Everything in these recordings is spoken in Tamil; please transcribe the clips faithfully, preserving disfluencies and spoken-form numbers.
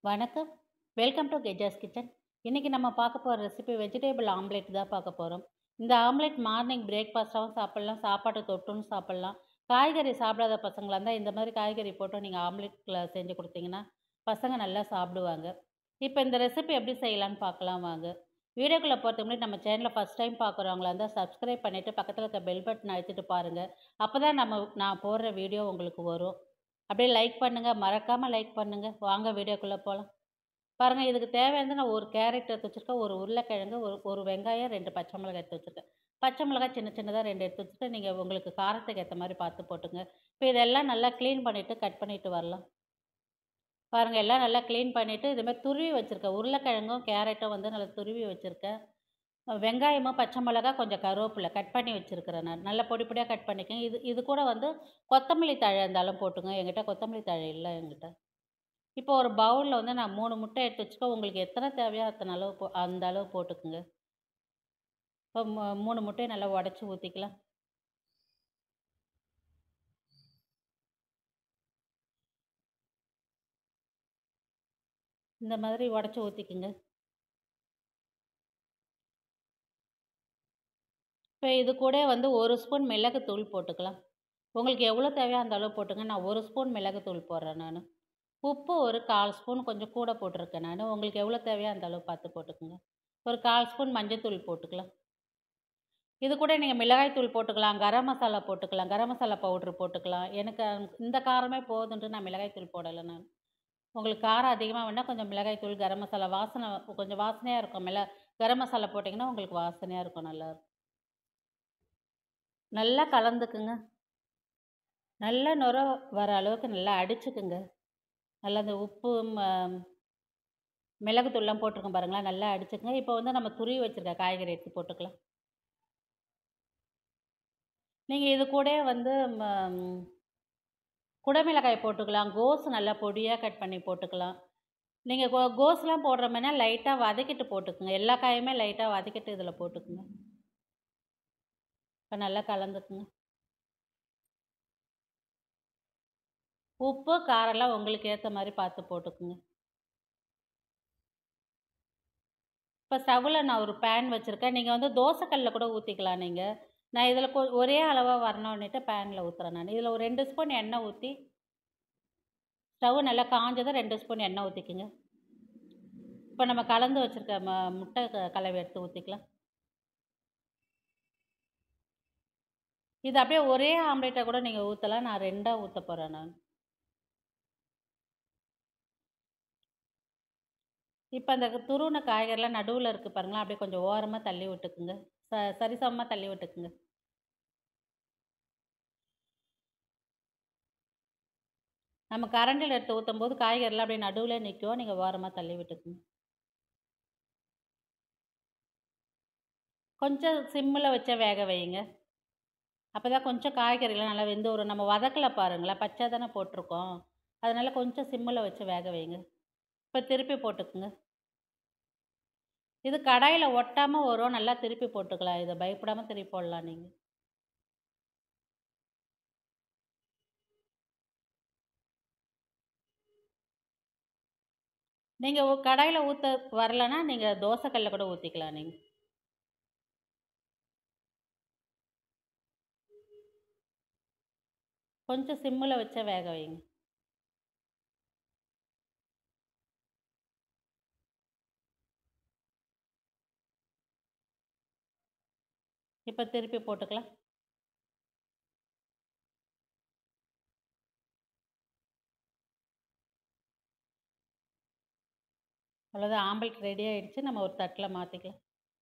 வணக்கம். Welcome to Geja's kitchen. இன்னைக்கு நம்ம பார்க்க போற ரெசிபி வெஜிடபிள் ஆம்லெட் தான் பார்க்க போறோம். இந்த ஆம்லெட் மார்னிங் பிரேக்ஃபாஸ்ட்டாவும் சாப்பிடலாம், சாப்பாட்டு தொட்டுன்னு சாப்பிடலாம். காய்கறி சாப்பிடாத பசங்களா இருந்தா இந்த மாதிரி காய்கறி போட்டு நீங்க ஆம்லெட்ல செஞ்சு குடுத்தீங்கன்னா, பசங்க நல்லா சாப்பிடுவாங்க. இப்ப இந்த ரெசிபி எப்படி செய்யலான்னு பார்க்கலாம் வாங்க. வீடியோக்குள்ள போறதுக்கு முன்னாடி நம்ம சேனல ஃபர்ஸ்ட் டைம் பார்க்குறவங்களா இருந்தா சப்ஸ்கிரைப் பண்ணிட்டு பக்கத்துல இருக்க பெல் பட்டன் அழுத்திட்டு பாருங்க. அப்பதான் நம்ம நான் போடுற வீடியோ உங்களுக்கு வரும். அப்படியே லைக் பண்ணுங்க. மறக்காம லைக் பண்ணுங்க. வாங்க வீடியோக்குள்ள போலாம். பாருங்க இதுக்கு தேவையானது நான் ஒரு கேரட் எடுத்து வச்சிருக்கேன், ஒரு உருளைக்கிழங்கு, ஒரு ஒரு வெங்காயம், ரெண்டு பச்சை மிளகாய் எடுத்து வச்சிருக்கேன். பச்சை மிளகாய் சின்ன சின்னதா ரெண்டு எடுத்து வச்சுட்டு, நீங்க உங்களுக்கு காரத்துக்கு ஏத்த மாரி பார்த்து போட்டுங்க. இப்ப இதெல்லாம் நல்லா கிளீன் பண்ணிட்டு, கட் பண்ணிட்டு வரலாம். பாருங்க எல்லாம் நல்லா கிளீன் பண்ணிட்டு, இது மாரி துருவி வச்சிருக்கேன். உருளைக்கிழங்கும், கேரட்டும் வந்து நல்லா துருவி வச்சிருக்கேன். அ வெங்காயமும், பச்சை மிளகாய், கொஞ்சம் கருவேப்பிலை கட் பண்ணி வச்சிருக்கிறேன் நான். நல்லா பொடி பொடியா கட் பண்ணிக்கங்க. இது இது கூட வந்து கொத்தமல்லி தழை இருந்தாலும் போட்டுங்க. என்கிட்ட கொத்தமல்லி தழை இல்ல என்கிட்ட. இப்போ ஒரு பவுல்ல வந்து நான் மூணு முட்டை எடுத்து வச்சுக்கோ. உங்களுக்கு எத்தனை தேவையோ அத்தனை அளவு போ அந்த அளவு போட்டுக்கங்க. இப்போ மு மூணு முட்டைய நல்லா உடைச்சு ஊத்திக்கலாம். இந்த மாதிரி உடைச்சு ஊத்திக்கங்க. இப்போ இது கூட வந்து ஒரு ஸ்பூன் மிளகுத்தூள் போட்டுக்கலாம். உங்களுக்கு எவ்வளோ தேவையோ அந்த அளவு போட்டுங்க. நான் ஒரு ஸ்பூன் மிளகுத்தூள் போடுறேன் நானு. உப்பு ஒரு கால் ஸ்பூன் கொஞ்சம் கூட போட்டிருக்கேன் நானு. உங்களுக்கு எவ்வளோ தேவையோ அந்த அளவு பார்த்து போட்டுக்கங்க. ஒரு கால் ஸ்பூன் மஞ்சத்தூள் போட்டுக்கலாம். இது கூட நீங்க மிளகாய் தூள் போட்டுக்கலாம், கரம் மசாலா போட்டுக்கலாம், கரம் மசாலா பவுடர் போட்டுக்கலாம். எனக்கு இந்த காரமே போதுன்ட்டு நான் மிளகாய் தூள் போடல நான். உங்களுக்கு காரம் அதிகமா வேணுனா கொஞ்சம் மிளகாய் தூள், கரம் மசாலா வாசனை கொஞ்சம் வாசனையா இருக்கும். மிள கரம் மசாலா போட்டிங்கன்னா உங்களுக்கு வாசனையா இருக்கும் நல்லாருக்கும். நல்லா கலந்துக்குங்க. நல்லா நுர வர அளவுக்கு நல்லா அடிச்சுக்குங்க. நல்லா அந்த உப்பு, ம மிளகுத்தூள்லாம் போட்டிருக்கோம் பாருங்களேன், நல்லா அடிச்சுக்கங்க. இப்போ வந்து நம்ம துருவி வச்சிருக்க காய்கறி எடுத்து போட்டுக்கலாம். நீங்க இது கூடயே வந்து ம குடமிளகாய் போட்டுக்கலாம். கோஸ் நல்லா பொடியா கட் பண்ணி போட்டுக்கலாம். நீங்க கோ கோஸ்லாம் போடுற மாரினா லைட்டா வதக்கிட்டு போட்டுக்கங்க. எல்லா காயுமே லைட்டா வதக்கிட்டு இதில போட்டுக்கங்க. இப்ப நல்லா கலந்துக்குங்க. உப்பு, காரம்லாம் உங்களுக்கு ஏத்த மாரி பார்த்து போட்டுக்குங்க. இப்ப ஸ்டவ்வுல நான் ஒரு பேன் வச்சிருக்கேன். நீங்க வந்து தோசை கல்ல கூட ஊத்திக்கலாம் நீங்க. நான் இதில கொ ஒரே அளவா வரணுன்னுட்டு பேன்ல ஊத்துறேன் நானு. இதில ஒரு ரெண்டு ஸ்பூன் எண்ணெய் ஊத்தி, ஸ்டவ் நல்லா காஞ்சதும் ரெண்டு ஸ்பூன் எண்ணெய் ஊத்திக்கங்க. இப்ப நம்ம கலந்து வச்சிருக்க ம முட்டை க கலவை எடுத்து ஊத்திக்கலாம். இது அப்படியே ஒரே ஆம்லேட்டா கூட நீங்க ஊத்தலாம். நான் ரெண்டா ஊத்தப் போறேன் நான். இப்ப அந்த துருவுன காய்கறிலாம் நடுவுல இருக்கு பாருங்களேன், அப்படியே கொஞ்சம் ஓரமா தள்ளி விட்டுக்குங்க. ச சரிசமமா தள்ளி விட்டுக்குங்க. நம்ம கரண்டில எடுத்து ஊத்தும்போது காய்கறிலாம் அப்படியே நடுவுல நிக்கும். நீங்க ஓரமா தள்ளி விட்டுக்குங்க. கொஞ்சம் சிம்முல வச்சே வேக வையுங்க. அப்பதான் கொஞ்சம் காய்கறிலாம் நல்லா வெந்து வரும். நம்ம வதக்கல பாருங்களேன், பச்சை தானே போட்டுருக்கோம். அதனால கொஞ்சம் சிம்முல வச்சு வேக வையுங்க. இப்ப திருப்பி போட்டுக்குங்க. இது கடாயில ஒட்டாம வரும். நல்லா திருப்பி போட்டுக்கலாம். இத பயப்படாம திருப்பி போடலாம் நீங்க. நீங்க ஒ கடாயில ஊத்த வரலன்னா, நீங்க தோசை கல்ல கூட ஊத்திக்கலாம் நீங்க. கொஞ்சம் சிம்முல வச்சே வேக வையுங்க. இப்ப திருப்பி போட்டுக்கலாம். அவ்வளோதான் ஆம்பல்ட் ரெடி ஆயிடுச்சு. நம்ம ஒரு தட்டுல மாத்திக்கலாம்.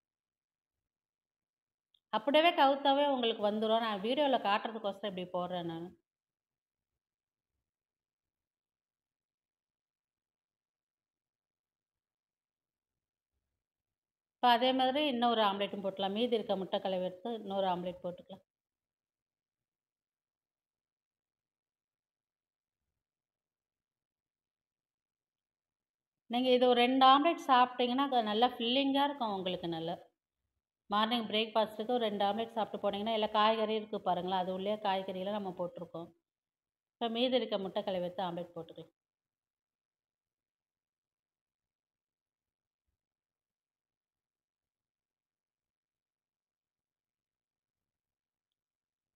அப்படியே கவுத்தாவே உங்களுக்கு வந்துரும். நான் வீடியோல காட்டுறதுக்கோசரம் இப்படி போடுறேன் நானு. இப்ப அதே மாதிரி இன்னொரு ஆம்லேட்டும் போட்டுக்கலாம். மீதி இருக்க முட்டை கலவை எடுத்து இன்னொரு ஆம்லேட் போட்டுக்கலாம். நீங்க இது ஒரு ரெண்டு ஆம்லேட் சாப்பிட்டீங்கன்னா, அது நல்லா ஃபில்லிங்கா இருக்கும் உங்களுக்கு நல்லா. மார்னிங் பிரேக்ஃபாஸ்ட்டுக்கு ஒரு ரெண்டு ஆம்லேட் சாப்பிட்டு போனீங்கன்னா, எல்லா காய்கறியும் இருக்கு பாருங்களேன். அது உள்ளயே காய்கறிலாம் நம்ம போட்டுருக்கோம். இப்ப மீதி இருக்க முட்டை கலவை எடுத்து ஆம்லேட் போட்டுக்கலாம்.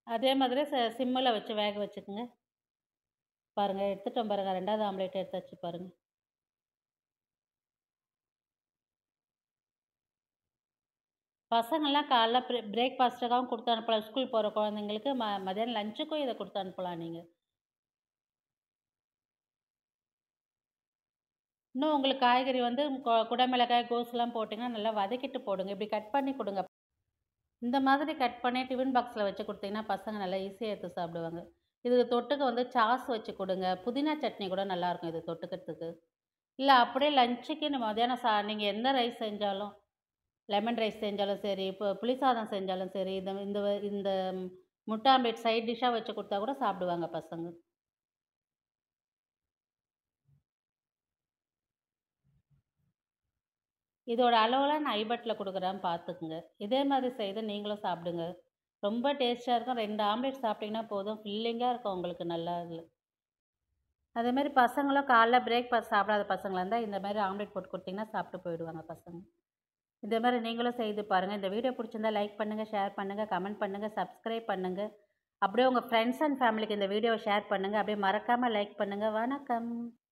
அதே மாதிரி ச சிம்மில் வச்சு வேக வச்சுக்கோங்க. பாருங்கள் எடுத்துட்டோம் பாருங்கள், ரெண்டாவது ஆம்லேட் எடுத்தாச்சு பாருங்கள். பசங்கள்லாம் காலைல ப்ரே பிரேக்ஃபாஸ்ட்டுக்காகவும் கொடுத்து அனுப்பலாம். ஸ்கூல் போகிற குழந்தைங்களுக்கு ம மதியானம் லஞ்சுக்கும் இதை கொடுத்து அனுப்பலாம் நீங்கள். இன்னும் உங்களுக்கு காய்கறி வந்து கொ குடமிளகாய், கோஸ்லாம் போட்டிங்கன்னா நல்லா வதக்கிட்டு போடுங்க. இப்படி கட் பண்ணி கொடுங்க. இந்த மாதிரி கட் பண்ணி டிஃபன் பாக்ஸில் வச்சு கொடுத்தீங்கன்னா பசங்க நல்லா ஈஸியாக எடுத்து சாப்பிடுவாங்க. இதுக்கு தொட்டுக்க வந்து சாஸ் வச்சு கொடுங்க. புதினா சட்னி கூட நல்லாயிருக்கும் இது தொட்டுக்கிறதுக்கு. இல்லை அப்படியே லஞ்சுக்கு இந்த மதியானம் சா நீங்கள் எந்த ரைஸ் செஞ்சாலும், லெமன் ரைஸ் செஞ்சாலும் சரி, இப்போ புளி சாதம் செஞ்சாலும் சரி, இந்த இந்த வ இந்த முட்டை ஆம்லேட் சைட் டிஷ்ஷாக வச்சு கொடுத்தா கூட சாப்பிடுவாங்க பசங்க. இதோட அளவெல்லாம் நான் ஐபட்டில் குடுக்குறேன் பார்த்துக்குங்க. இதே மாதிரி செய்து நீங்களும் சாப்பிடுங்க. ரொம்ப டேஸ்ட்டா இருக்கும். ரெண்டு ஆம்லேட் சாப்பிட்டீங்கன்னா போதும். ஃபில்லிங்கா இருக்கும் உங்களுக்கு நல்லா அதில. அதேமாரி பசங்களும் காலைல பிரேக்ஃபாஸ்ட் சாப்பிடாத பசங்களா இருந்தா, இந்த மாரி ஆம்லேட் போட்டு குடுத்தீங்கன்னா சாப்பிட்டு போயிடுவாங்க பசங்க. இதே மாரி நீங்களும் செய்து பாருங்க. இந்த வீடியோ புடிச்சிருந்தா லைக் பண்ணுங்க, ஷேர் பண்ணுங்க, கமெண்ட் பண்ணுங்க, சப்ஸ்கிரைப் பண்ணுங்க. அப்படியே உங்க ஃப்ரெண்ட்ஸ் அண்ட் ஃபேமிலிக்கு இந்த வீடியோவ ஷேர் பண்ணுங்க. அப்படியே மறக்காம லைக் பண்ணுங்க. வணக்கம்.